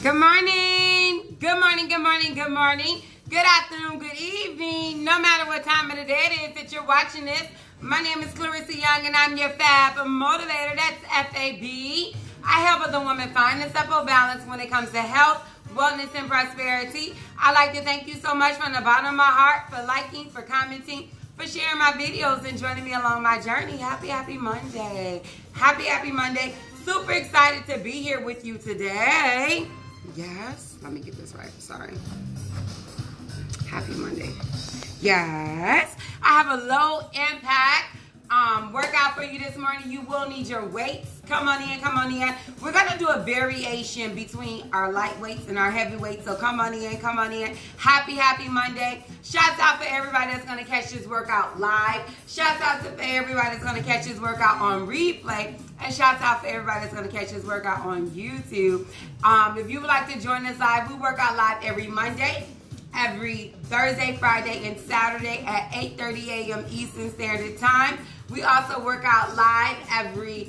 Good morning. Good morning, good morning, good morning. Good afternoon, good evening. No matter what time of the day it is that you're watching this, my name is Clarissa Young and I'm your Fab Motivator. That's F-A-B. I help other women find a simple balance when it comes to health, wellness, and prosperity. I'd like to thank you so much from the bottom of my heart for liking, for commenting, for sharing my videos and joining me along my journey. Happy Monday. Happy Monday. Super excited to be here with you today. Yes, let me get this right. Sorry. Happy Monday. Yes, I have a low impact workout for you this morning. You will need your weights. Come on in, come on in. We're gonna do a variation between our light weights and our heavy weights. So come on in, come on in. Happy Monday. Shouts out for everybody that's gonna catch this workout live. Shouts out to everybody that's gonna catch this workout on replay. And shouts out for everybody that's gonna catch this workout on YouTube. If you would like to join us live, we work out live every Monday, every Thursday, Friday, and Saturday at 8:30 a.m. Eastern Standard Time. We also work out live every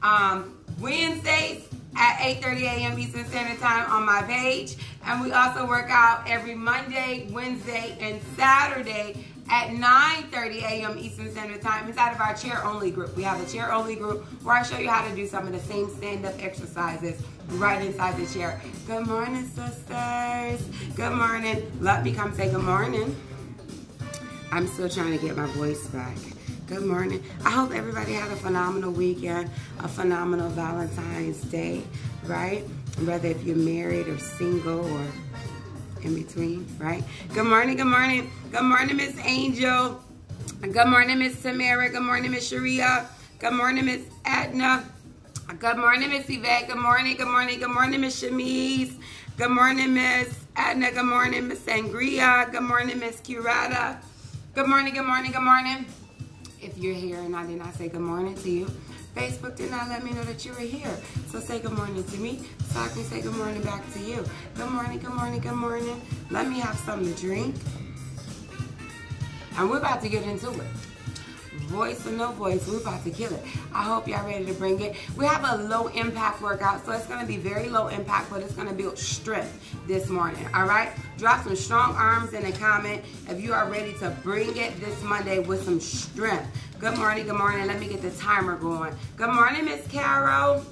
Wednesdays at 8:30 a.m. Eastern Standard Time on my page. And we also work out every Monday, Wednesday, and Saturday at 9:30 a.m. Eastern Standard Time inside of our chair-only group. We have a chair-only group where I show you how to do some of the same stand-up exercises right inside the chair. Good morning, sisters. Good morning. Let me come say good morning. I'm still trying to get my voice back. Good morning. I hope everybody had a phenomenal weekend, a phenomenal Valentine's Day, right? Whether if you're married or single or in between, right? Good morning, good morning. Good morning, Miss Angel. Good morning, Miss Tamara. Good morning, Miss Sharia. Good morning, Miss Edna. Good morning, Miss Yvette. Good morning, good morning, good morning, Miss Shamise. Good morning, Miss Edna. Good morning, Miss Sangria. Good morning, Miss Curata. Good morning, good morning, good morning. If you're here and I did not say good morning to you, Facebook did not let me know that you were here. So say good morning to me so I can say good morning back to you. Good morning, good morning, good morning. Let me have something to drink. And we're about to get into it. Voice or no voice, we're about to kill it. I hope y'all ready to bring it. We have a low impact workout, so it's gonna be very low impact, but it's gonna build strength this morning, all right? Drop some strong arms in the comment if you are ready to bring it this Monday with some strength. Good morning, good morning. Let me get the timer going. Good morning, Miss Carol.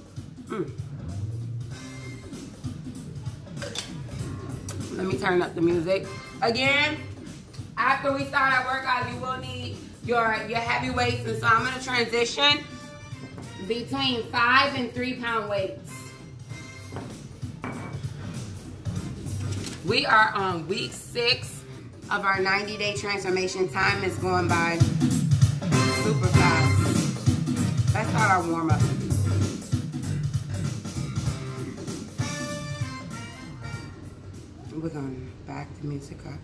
Let me turn up the music. Again, after we start our workout, you will need your heavy weights, and so I'm going to transition between 5 and 3 pound weights. We are on week 6 of our 90-day transformation. Time is going by super fast. Let's start our warm-up. We're going to back the music up.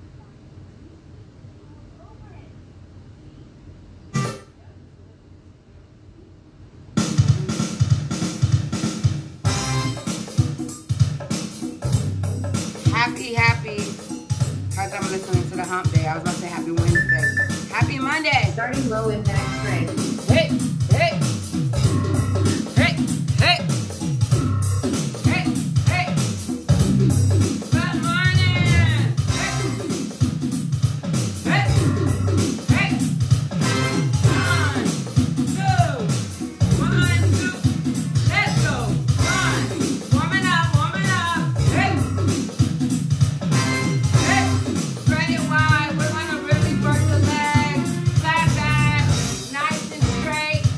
Happy, because I'm listening to the hump day. I was about to say happy Wednesday. Happy Monday. Starting low impact strength. Hey, hey. Hey, hey. Hey, hey. Good morning. Hey. Hey. Hey. 1, 2. Let's go. 1. Warming up, warming up. Hey. Spread it wide. We're gonna really work the legs. Flat back, nice and straight.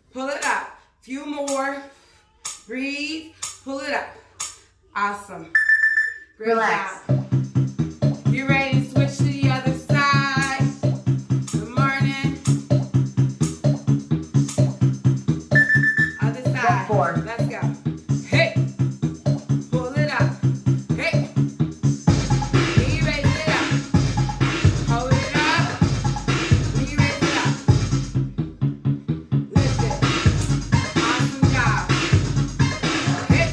Pull it up. Few more. Breathe. Pull it up. Awesome. Great Relax. job. Get ready to switch to the other side. Good morning. Other side. Step 4. Let's go. Hey. Pull it up. Hey. Knee raise it up. Hold it up. Knee raise it up. Lift it. Awesome job. Hey.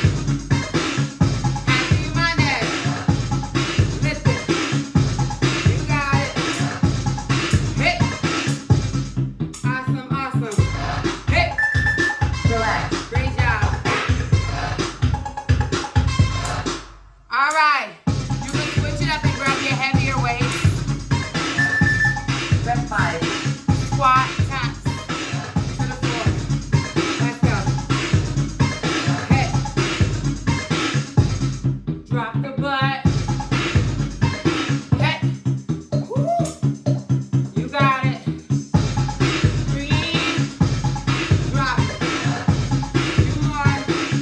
Happy Monday. Lift it. You got it. Hey. Awesome, awesome. Hey. Relax. Great job. All right. You can switch it up and grab your heavier weights. Rep 5. Squat, taps to the floor. Let's go. Hit. Drop the butt. Hit. Woo. You got it. Breathe. Drop it. Two more.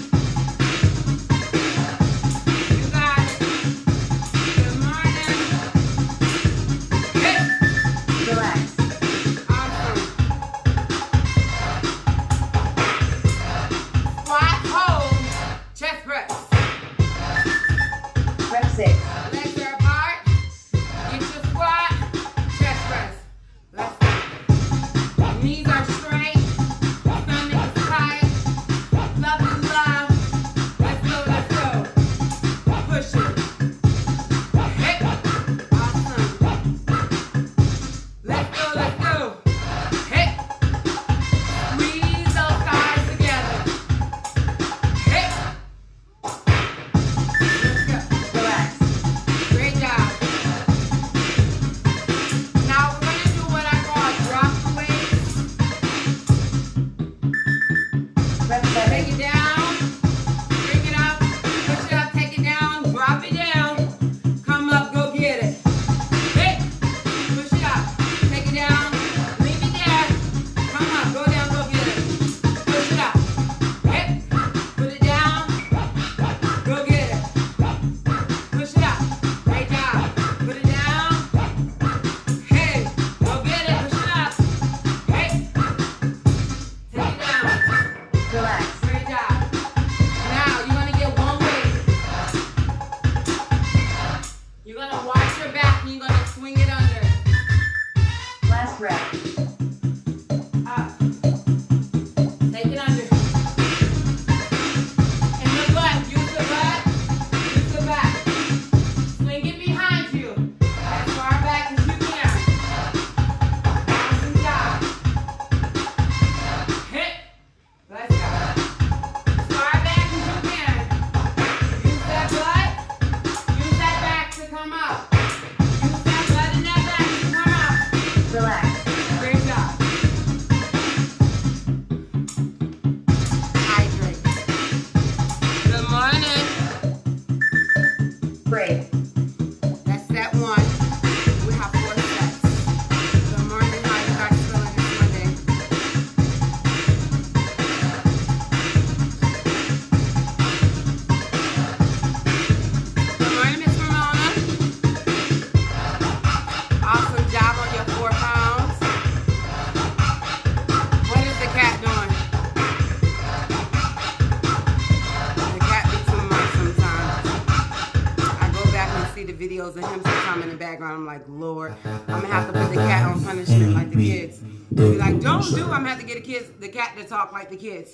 You got it. Good morning. Hit. Relax. Awesome. Squat, hold, chest press. Rep 6. Legs are apart. Get your squat, chest press. Let's go. Knees are straight. Stomach is tight. Love is love. Let's go, let's go. Push it. Hit. Awesome. Let's go, let's go. Hit. Squeeze those thighs together. Hit. Let's go. Relax. Great job. Now we're going to do what I call drop the weight. Rep Take 7. it down, bring it up, push it up, take it down, drop it down, come up, go get it. Hit, push it up, take it down, leave it there, come up, go down, go get it. Push it up, hit, put it down, go get it. Push it up, great job. Put it down, hey, go get it, push it up, hey, take it down. Relax. Great job. Now you're gonna get one weight. You're gonna watch your back and you're gonna swing it under. Last rep. Up. Take it under. And the butt. Use the butt. Use the back. Swing it behind you. As far back as you can. Awesome job. Hit. Let's go. As far back as you can. Use that butt. Use that back to come up. Use that butt and that back to come up. Relax. Great job. Hydrate. Good morning. Break. That's set 1. We have 4 sets. Good morning. How you guys feeling this Monday? Good morning, Miss Ramona. Awesome job on your 4 pounds. What is the cat doing? The cat be too much sometimes. I go back and see the videos of him sometime in the background. I'm like, Lord, I'm gonna have to put the cat on punishment like the kids. Be like, don't do. I'm gonna have to get the cat to talk like the kids.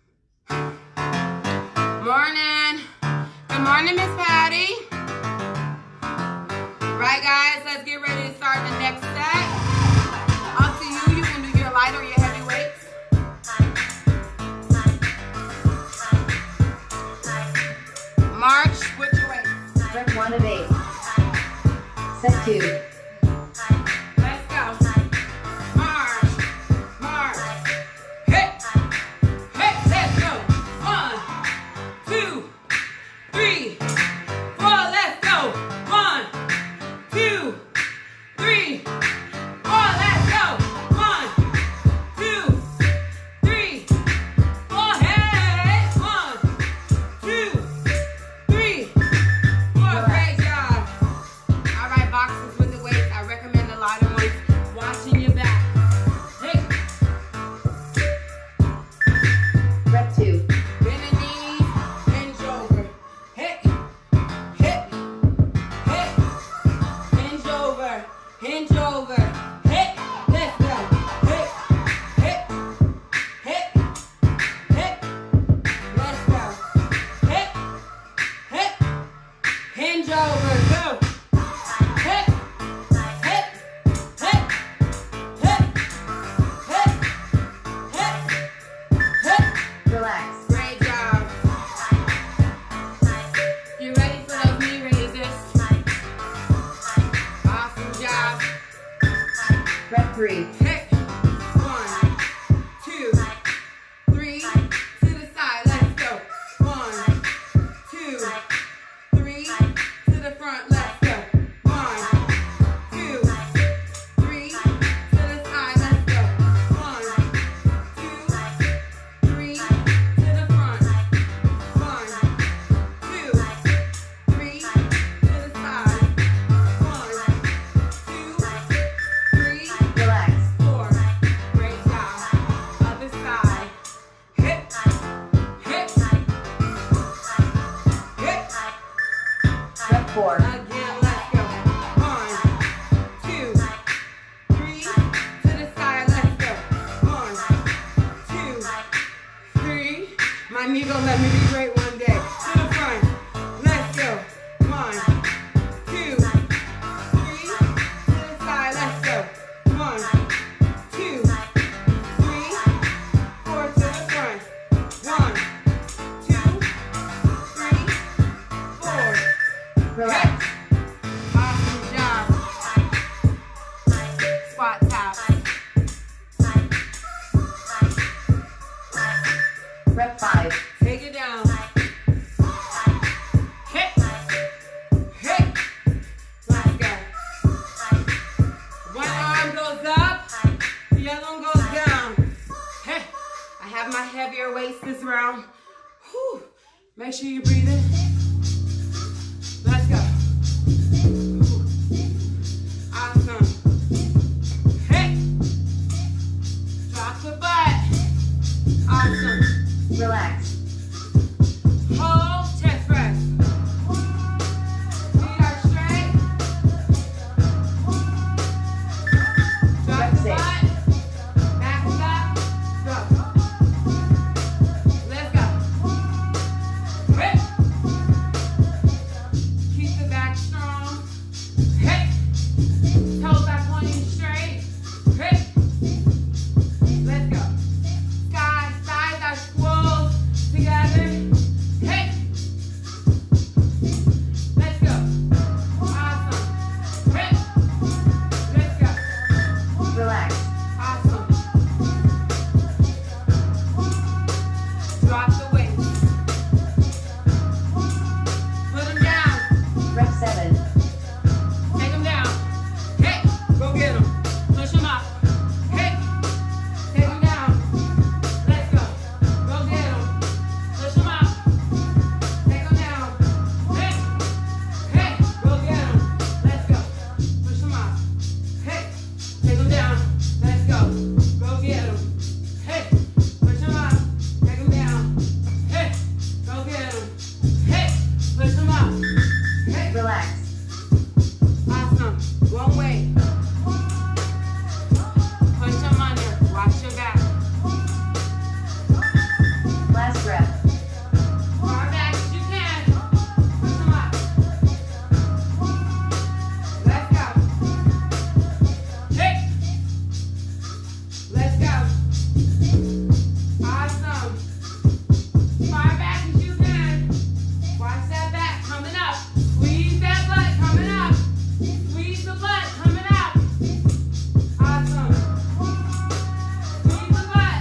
Morning. Good morning, Miss Patty. Right, guys, let's get ready to start the next set. Up to you. You can do your light or your heavy weights. March with your weights. Rep 1 of 8. Set 2. Let's go. March. March. Hit. Hit. Let's go. 1, 2, 3, 4. Let's go. 1, 2, 3, 4. Let's go. 1, 2, 3. I need to let me be great one day. To the front. Let's go. 1, 2, 3. To the side. Let's go. 1, 2, 3, 4. To the front. 1, 2, 3, 4. Relax. Awesome job. Squat tap. Rep 5. Take it down. Hit. Hit. Let's go. One arm goes up. The other one goes down. Hit. I have my heavier weights this round. Whew. Make sure you breathe in. Let's go. Awesome. Hit. Drop the butt. Awesome. Relax. Hold, chest press. Feet are straight. Drop the butt. Back it up. Go. Let's go. Hit. Keep the back strong. Hit. Toes are pointing straight. Hit. Let's go. Thighs are squoze together. Hit. Let's go. Awesome. Hit. Let's go. Relax. Awesome. Drop the weight. Put them down. Rep 7. Take them down. Hit. Go get them. Push them up. Hit. Take them down. Let's go. Go get them. Push them up. Take them down. Hit. Hit. Go get them. Let's go. Push them up. Hit. Take them down. Let's go. Go get them. Hit. Push them up. Take them down. Hit. Go get them. Hit. Push them up. Hit. Relax. Awesome. One way. Push them under. Watch your back. Last rep. Far back as you can. Push them up. Let's go. Hit. Let's go. Awesome. Far back as you can. Watch that back coming up. Squeeze that butt coming up. Squeeze the butt coming up. Awesome. Squeeze the butt.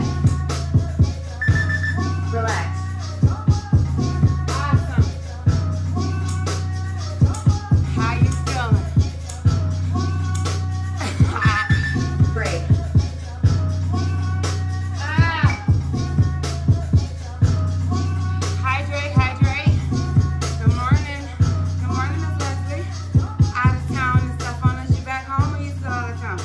Relax. Awesome. How you feeling? Break. Hydrate, hydrate. Good morning. Good morning, Miss Leslie. Out of town and stuff on us. You back home or you still out of town?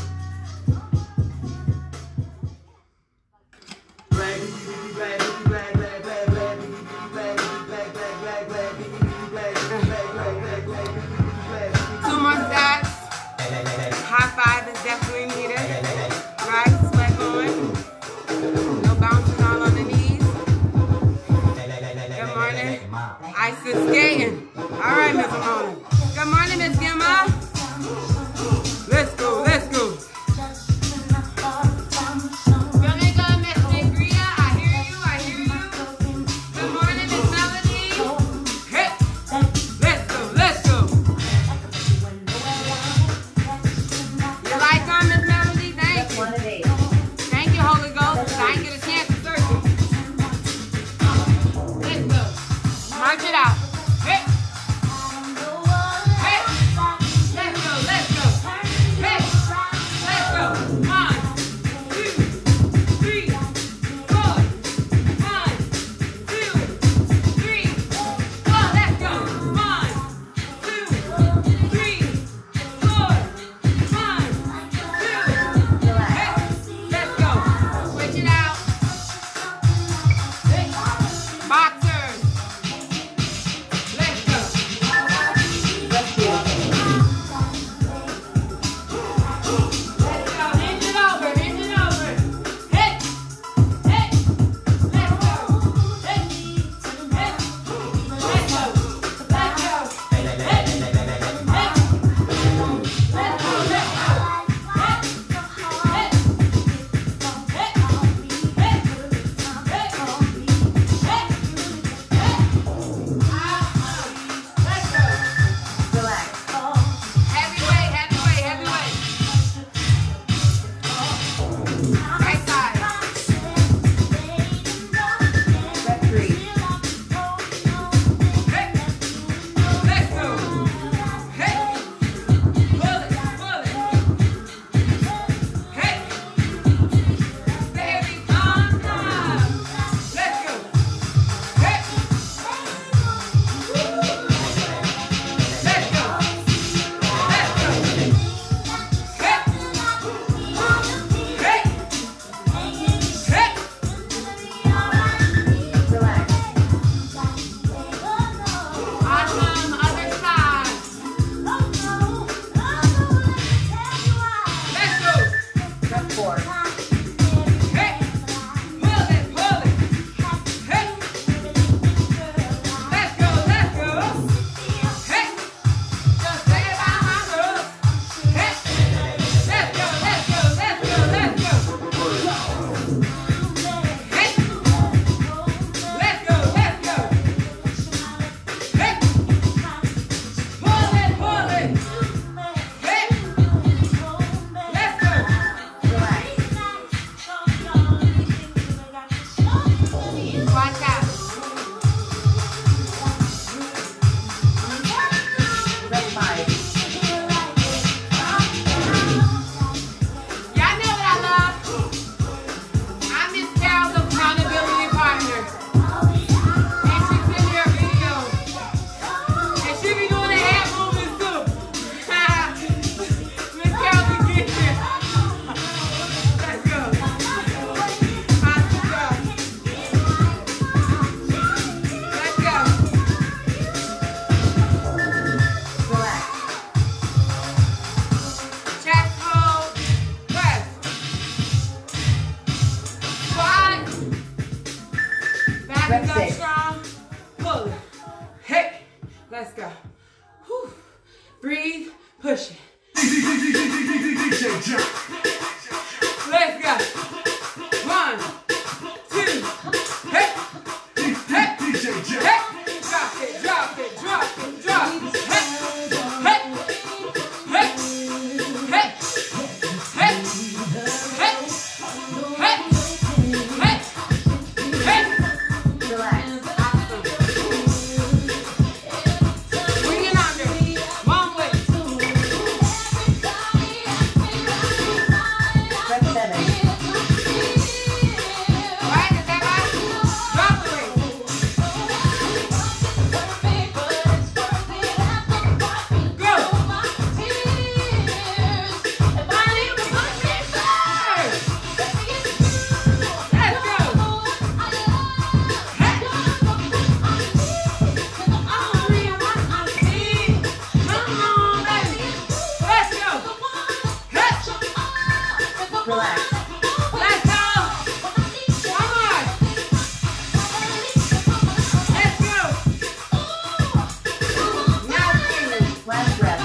Two more sets. High five is definitely needed. Right, sweat going. No bouncing all on the knees. Good morning. Ice is skating. All right, Miss Ramona. Good morning, Miss Gemma. Let's go, let's go. Feeling good, Miss Negria. I hear you, I hear you. Good morning, Miss Melody. Hit. Let's go, let's go. You like them, Miss Melody? Thank Rep you. 1 of 8. Thank you, Holy Ghost. I didn't get a chance to search it. Let's go. March it out. Hit. Hit. Biceps up Rep 6. strong. Pull it. Hey, let's go. Whew. Breathe, push it. Let's go. 1, 2, hey, hey, hey. Drop it, drop it, drop it, drop it. Hey, hey, hey, hey, hey, hey, hey, hey, hey. Relax. Awesome. Bring it under. One way. Rep 7. Right, is that right? Drop the weight. Go. Let's go. Hey. Come on, baby. Let's go. Hey. Relax. Let's go. Come on. Let's go. Now finish. Last rep.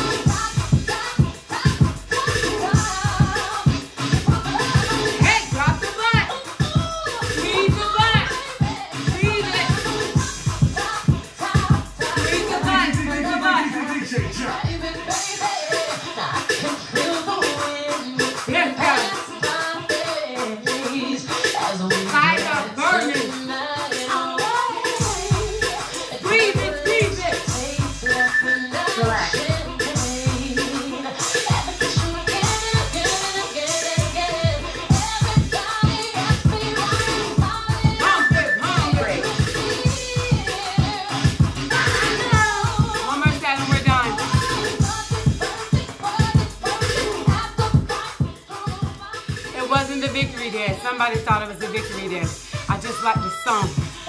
Hey, drop the butt. Squeeze the butt. Squeeze it. Squeeze the butt. Squeeze the butt. Let's go. Thighs are burning. Squeeze it, squeeze it. Relax. Pump it, pump it. Break. One more set and we're done. It wasn't the victory dance. Somebody thought it was the victory dance. I just like the song.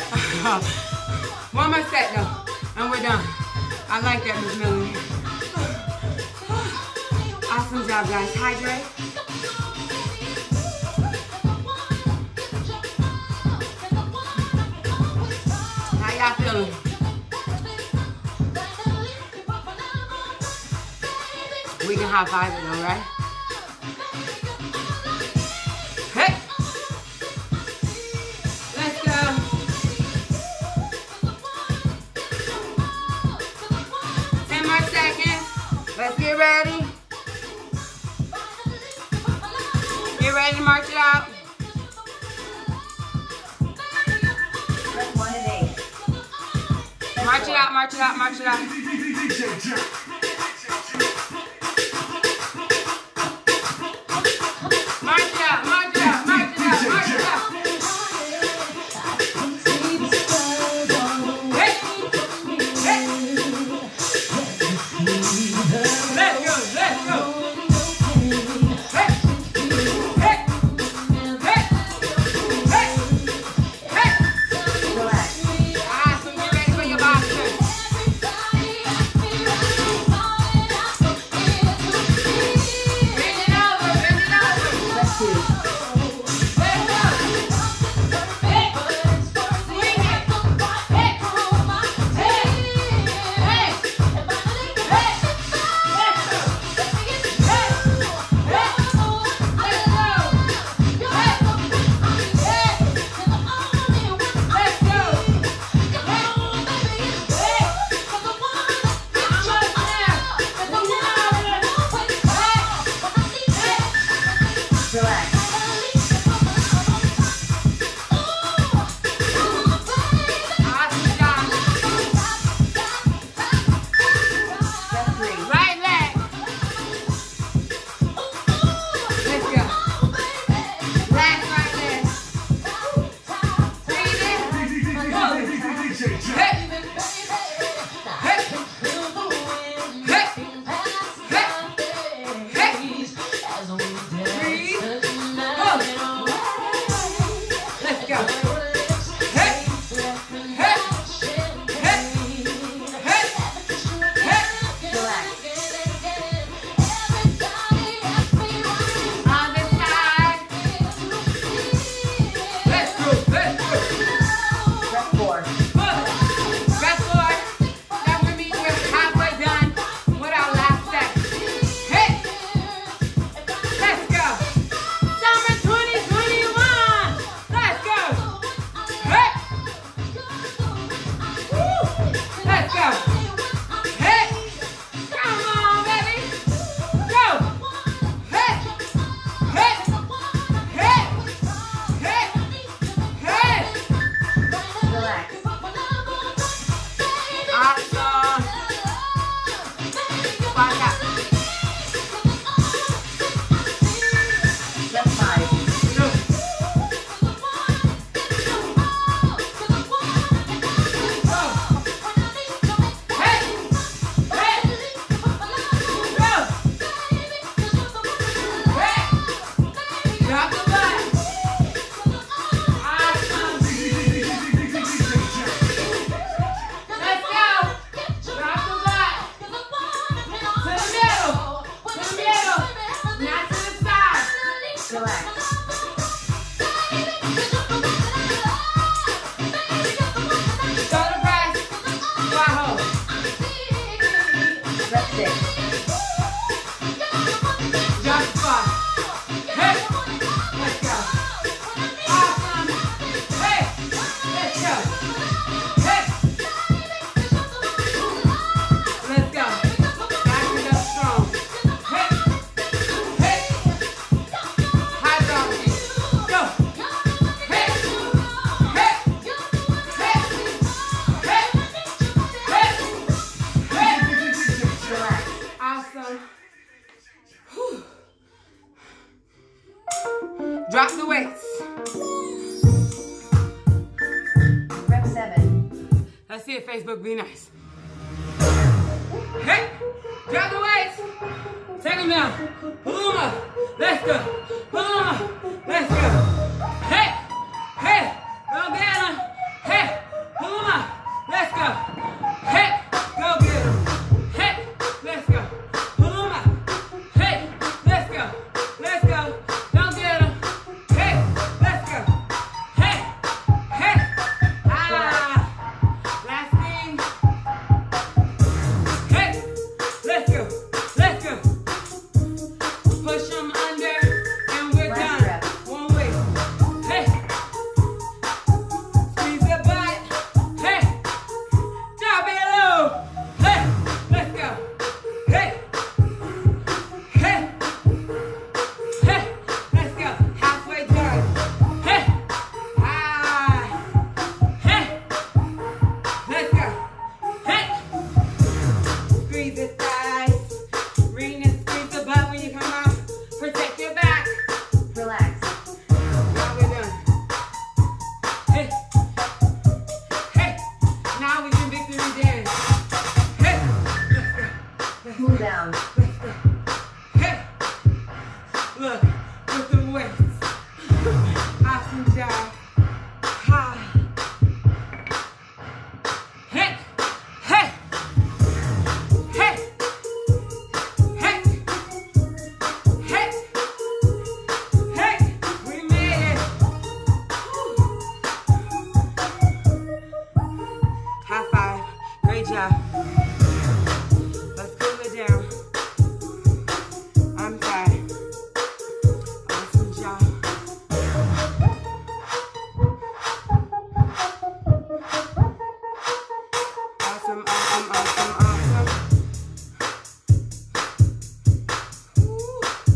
One more set though, and we're done. I like that, Miss Melanie. Awesome job, guys. Hydrate. How y'all feeling? We can high five it though, right? Hey! Let's go. Let's get ready. Get ready to march it out. Rep 1 and 8. March it out, march it out, march it out. March it out, march it out, march it out, march it out. Hey, hey. Let's go, let's go. Hey, hey, hey, hey, hey. Relax. Awesome, get ready for your boxer. Bend it over, bend it over. Rep 2. Let's go. Hey, swing it. Hey, hey, hey, hey. Let's go. Hey, hey, let's go. Hey, hey, let's go. Relax. Awesome job. Rep 3. Right leg. Let's go. Last right leg. Breathe in. Pull it. Hey. Hey. Hey. Hey. Hey. Breathe. Pull it. Let's go. Hey. Hey. Hey. Hey. Hey. Relax. On this side. Let's go. Let's go. see it, Facebook. Be nice. Hey, drop the weights. Take them down. Pull them up. Let's go. Pull them up. Let's go. Hey, hey, go get them. Hey, pull them up. Let's go. Hey, go get them. Hey, let's go. Pull them up. Hey, let's go. Let's go. Don't get them. Hey, let's go. Hey, hey. Ah, last thing. Hey, let's go. Let's go. Push them under and we're done. One way. Hey. Squeeze the butt. Hey. Drop it low. Hey. Let's go. Hey. Hey. Hey. Let's go. Halfway done. Hey. Ah. Hey. Let's go. Hey. Squeeze the thighs. Ring and squeeze the butt when you come out. Protect your back. Relax. Now we're done. Hey. Hey. Now we can victory dance. Hey. Let's go. Cool down. Let's go. Hey. Look. With the weights. Awesome job. Ha. Hey. Hey. Hey. Hey. Hey. Hey. We made it. High five. Great job. Let's cool it down. I'm tired. Awesome job. Awesome, awesome, awesome, awesome. Woo.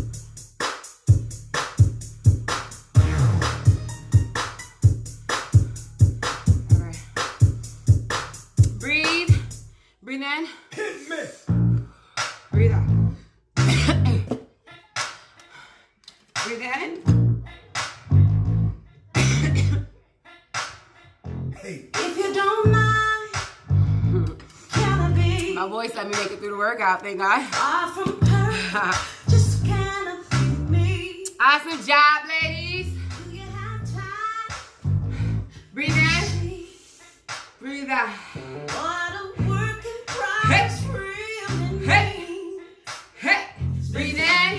All right. Breathe. Breathe in. Hit me. Breathe out. Breathe in. Hey. If you don't mind, can I be My voice let me make it through the workout, thank God. far from perfect? Just can I be me? Awesome job, ladies. Do you have time? Breathe in. Breathe out. What a work in Hey. progress, real and Hey. mean. Hey. Breathe in.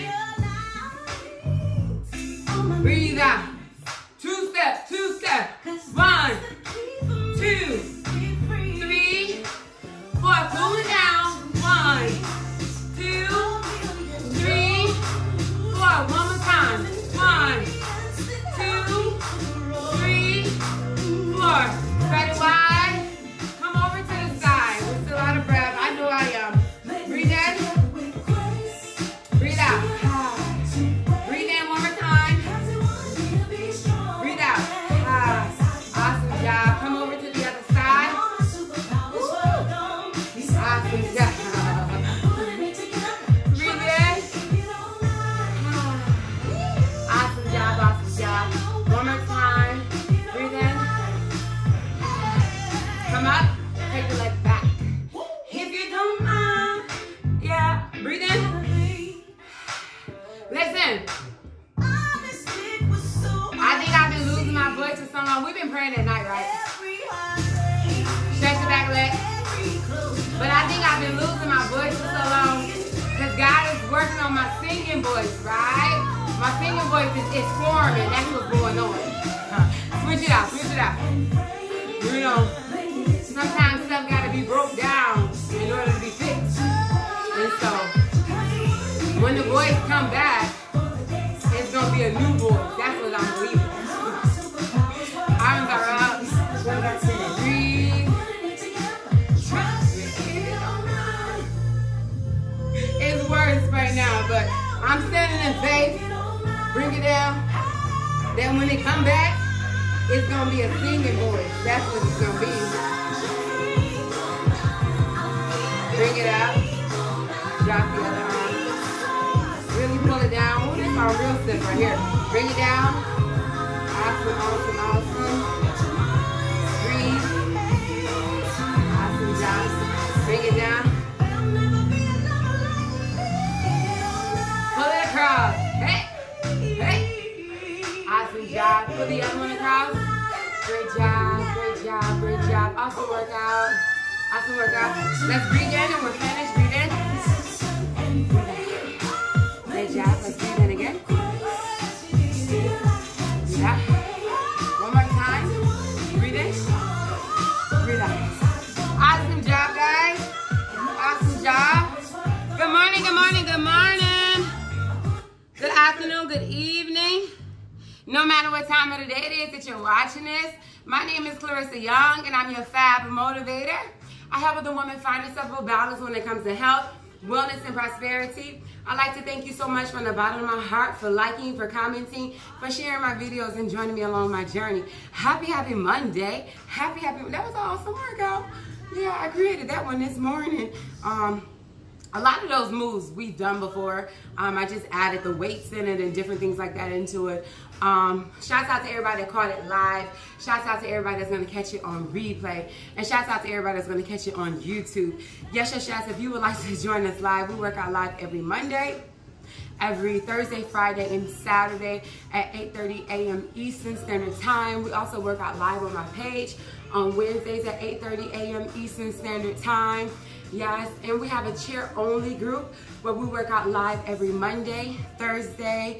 Realize all my Breathe out. Two step. One, two, 3, 4. Cooling down. 1, 2, 3, 4. One more time. 1, 2, 3, 4. Spread it wide. Come over to the side. We're still out of breath. I know I am. Breathe in. Breathe out. Breathe in one more time. Breathe out. Awesome job. Come over to the other side. Awesome job. Breathe in. Awesome job. Awesome job. One more time. Breathe in. Come up. Take the leg back. If you don't mind. Yeah. Breathe in. Listen. I think I've been losing my voice for so long. We've been praying at night, right? Stretch the back leg. But I think I've been losing my voice for so long because God is working on my singing voice, right? My singing voice is forming. That's what's going on. Switch it out. Switch it out. You know, sometimes stuff got to be broke down in order to be fixed. And so, when the voice come back, it's going to be a new voice. That's what I'm believing. Arms are up. Breathe. It's worse right now, but I'm standing in faith. Bring it down. Then when they come back, it's going to be a singing voice. That's what it's going to be. Bring it out. Drop the other arm. Really pull it down. Ooh, this is our real stiff right here. Bring it down. Awesome, awesome, awesome. Breathe. Awesome workout. Awesome workout. Let's breathe in and we're finished. Breathe in. Good job. Let's breathe in again. Yeah. One more time. Breathe in. Breathe out. Awesome job, guys. Awesome job. Good morning, good morning, good morning. Good afternoon, good evening. No matter what time of the day it is that you're watching this, my name is Clarissa Young, and I'm your Fab Motivator. I help other women find themselves balance when it comes to health, wellness, and prosperity. I'd like to thank you so much from the bottom of my heart for liking, for commenting, for sharing my videos, and joining me along my journey. Happy Monday. Happy, that was an awesome workout. Yeah, I created that one this morning. A lot of those moves we've done before. I just added the weights in it and different things like that into it. Shouts out to everybody that caught it live. Shouts out to everybody that's going to catch it on replay. And shouts out to everybody that's going to catch it on YouTube. Yes, if you would like to join us live, we work out live every Monday, every Thursday, Friday, and Saturday at 8:30 a.m. Eastern Standard Time. We also work out live on my page on Wednesdays at 8:30 a.m. Eastern Standard Time. Yes, and we have a chair-only group where we work out live every Monday, Thursday,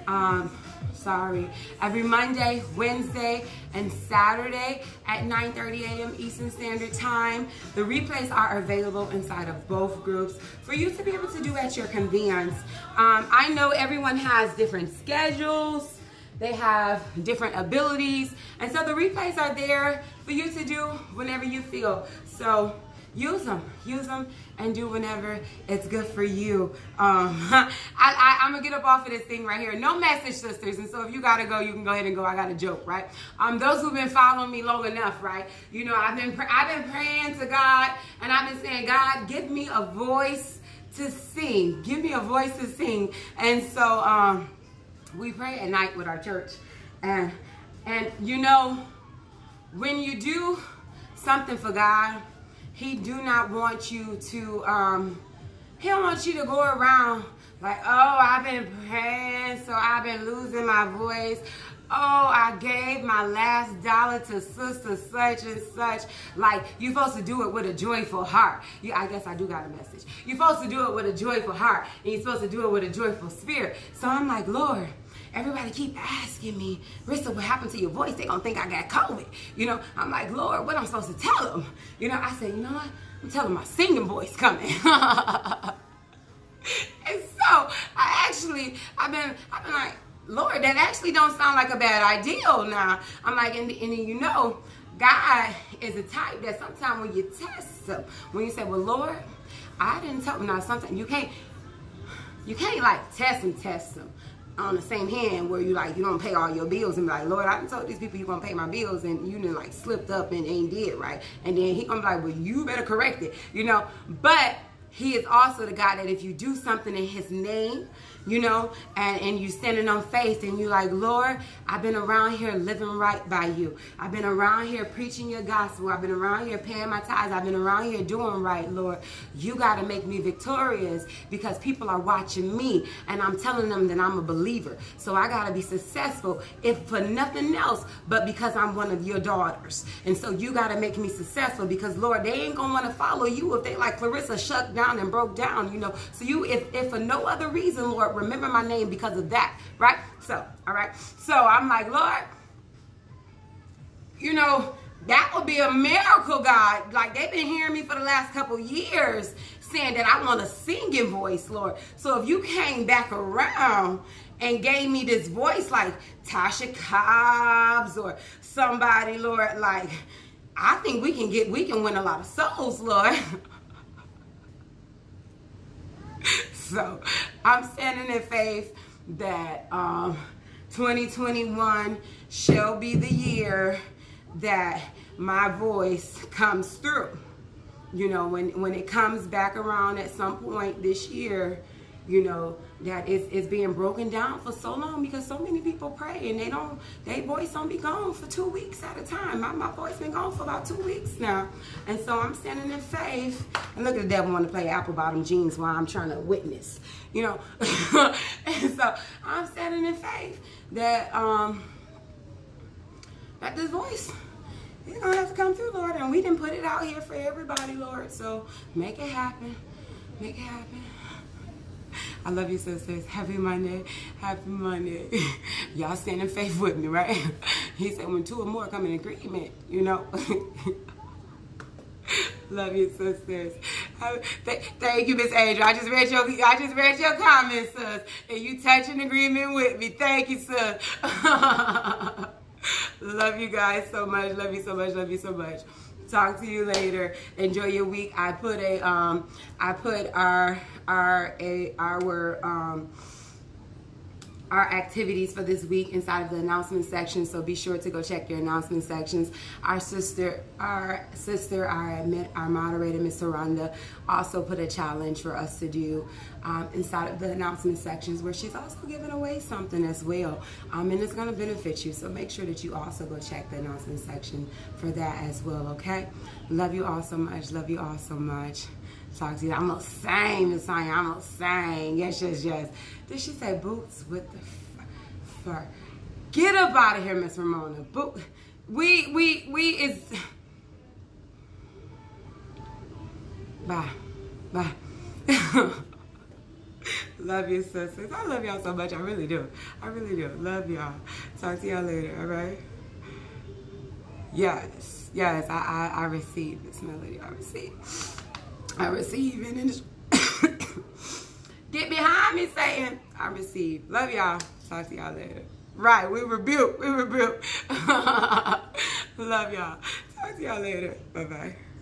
every Monday, Wednesday, and Saturday at 9:30 a.m. Eastern Standard Time. The replays are available inside of both groups for you to be able to do at your convenience. I know everyone has different schedules. They have different abilities. And so the replays are there for you to do whenever you feel. So use them, and do whenever it's good for you. I'm gonna get up off of this thing right here. No message, sisters, and so if you gotta go, you can go ahead and go. I got a joke, right? Those who've been following me long enough, right? You know, I've been praying to God, and I've been saying, God, give me a voice to sing. Give me a voice to sing. And so we pray at night with our church, and you know, when you do something for God, He do not want you to, he don't want you to go around like, oh, I've been praying, so I've been losing my voice. Oh, I gave my last dollar to sister such and such. Like, you're supposed to do it with a joyful heart. I guess I do got a message. You're supposed to do it with a joyful heart, and you're supposed to do it with a joyful spirit. So I'm like, Lord, everybody keep asking me, Rissa, what happened to your voice? They gonna think I got COVID. You know, I'm like, Lord, what I'm supposed to tell them? You know, I said, you know what? I'm telling my singing voice coming. And so I've been like, Lord, that actually don't sound like a bad idea now. I'm like, and you know, God is a type that sometimes when you test him, when you say, well, Lord, I didn't tell him. Now, sometimes you can't like test him on the same hand where you like, you don't pay all your bills and be like, Lord, I done told these people you're going to pay my bills, and you done like slipped up and ain't did right. And then he gonna be like, well, you better correct it, you know. But he is also the God that if you do something in his name, you know, and you standing on faith, and you like, Lord, I've been around here living right by you. I've been around here preaching your gospel. I've been around here paying my tithes. I've been around here doing right, Lord. You got to make me victorious because people are watching me, and I'm telling them that I'm a believer. So I got to be successful, if for nothing else, but because I'm one of your daughters. And so you got to make me successful because, Lord, they ain't going to want to follow you if they like Clarissa shut down and broke down, you know. So you, if for no other reason, Lord, remember my name because of that, right? So, all right. So I'm like, Lord, you know, that would be a miracle, God. Like, they've been hearing me for the last couple years saying that I want a singing voice, Lord. So if you came back around and gave me this voice like Tasha Cobbs or somebody, Lord, like, I think we can win a lot of souls, Lord. So I'm standing in faith that 2021 shall be the year that my voice comes through. You know, when it comes back around at some point this year, you know, that it's being broken down for so long because so many people pray and their voice don't be gone for 2 weeks at a time. My voice been gone for about 2 weeks now. And so I'm standing in faith. And look at the devil want to play apple bottom jeans while I'm trying to witness, you know. And so I'm standing in faith that that this voice It's going to have to come through, Lord. And we didn't put it out here for everybody, Lord. So make it happen. Make it happen. I love you, sisters. Happy Monday. Happy Monday. Y'all stand in faith with me, right? He said when two or more come in agreement, you know. Love you, sisters. Thank you, Miss Angel. I just read your comments, sis. And you touch an agreement with me. Thank you, sis. Love you guys so much. Love you so much. Love you so much. Talk to you later. Enjoy your week. I put our activities for this week inside of the announcement section, so be sure to go check your announcement sections. Our moderator, Miss Rhonda, also put a challenge for us to do inside of the announcement sections, where she's also giving away something as well, and it's going to benefit you. So make sure that you also go check the announcement section for that as well. Okay, love you all so much. Love you all so much. Talk to you. I'm gonna sing, Miss Sonya. I'm gonna sing. Yes, yes, yes. Did she say boots with the fur? Get up out of here, Miss Ramona. We is. Bye. Love you, sisters. I love y'all so much. I really do. I really do. Love y'all. Talk to y'all later. All right. Yes. Yes. I receive this melody. I receive it. Get behind me, Satan. I receive. Love y'all. Talk to y'all later. Right, we rebuke. Love y'all. Talk to y'all later. Bye-bye.